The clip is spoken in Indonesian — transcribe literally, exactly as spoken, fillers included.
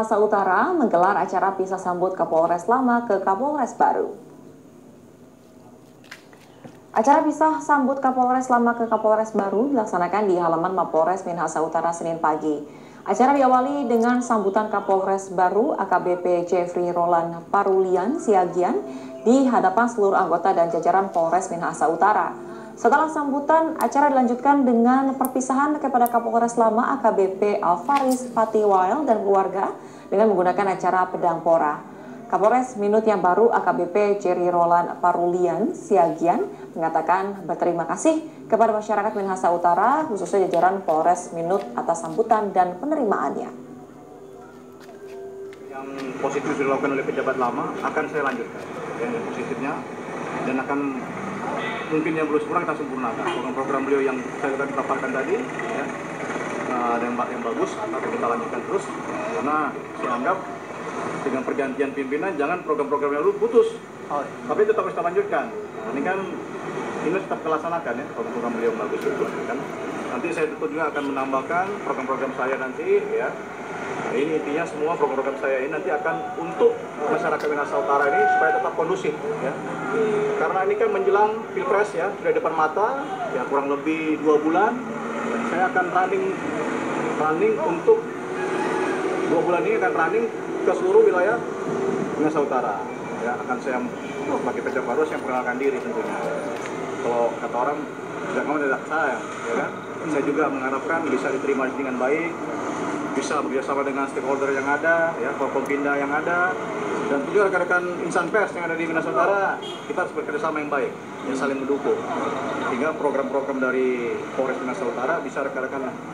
Minahasa Utara menggelar acara pisah sambut Kapolres lama ke Kapolres baru. Acara pisah sambut Kapolres lama ke Kapolres baru dilaksanakan di halaman Mapolres Minahasa Utara Senin pagi. Acara diawali dengan sambutan Kapolres baru A K B P Jeffrey Roland Parulian Siagian di hadapan seluruh anggota dan jajaran Polres Minahasa Utara. Setelah sambutan, acara dilanjutkan dengan perpisahan kepada Kapolres lama A K B P Alvaris Patiwail dan keluarga dengan menggunakan acara pedang pora. Kapolres Minut yang baru A K B P Jerry Roland Parulian Siagian mengatakan berterima kasih kepada masyarakat Minahasa Utara, khususnya jajaran Polres Minut atas sambutan dan penerimaannya. Yang positif dilakukan oleh pejabat lama akan saya lanjutkan, yang positifnya, dan akan mungkin yang belum sempurna kita sempurnakan. Program-program beliau yang saya sudah paparkan tadi, ya, ada yang, yang bagus, akan kita lanjutkan terus, karena saya anggap dengan pergantian pimpinan jangan program-program yang dulu putus, oh, tapi tetap kita lanjutkan. Nah, ini kan ini tetap dilaksanakan ya, program-program beliau yang bagus itu kan. Nanti saya tentu juga akan menambahkan program-program saya nanti ya. Nah, ini intinya semua program-program saya ini nanti akan untuk masyarakat Minahasa Utara ini supaya tetap kondusif ya. Karena ini kan menjelang Pilpres ya, sudah depan mata ya, kurang lebih dua bulan. Saya akan running running untuk dua bulan ini akan running ke seluruh wilayah Minahasa Utara ya. Akan saya sebagai pejabat baru yang perkenalkan diri tentunya. Kalau kata orang jangan tidak saya ya kan. Saya juga mengharapkan bisa diterima dengan baik, bisa bekerjasama dengan stakeholder yang ada, ya, Forkompinda yang ada, dan juga rekan-rekan insan pers yang ada di Minahasa Utara. Kita harus bekerjasama yang baik, yang saling mendukung, sehingga program-program dari Polres Minahasa Utara bisa rekan-rekan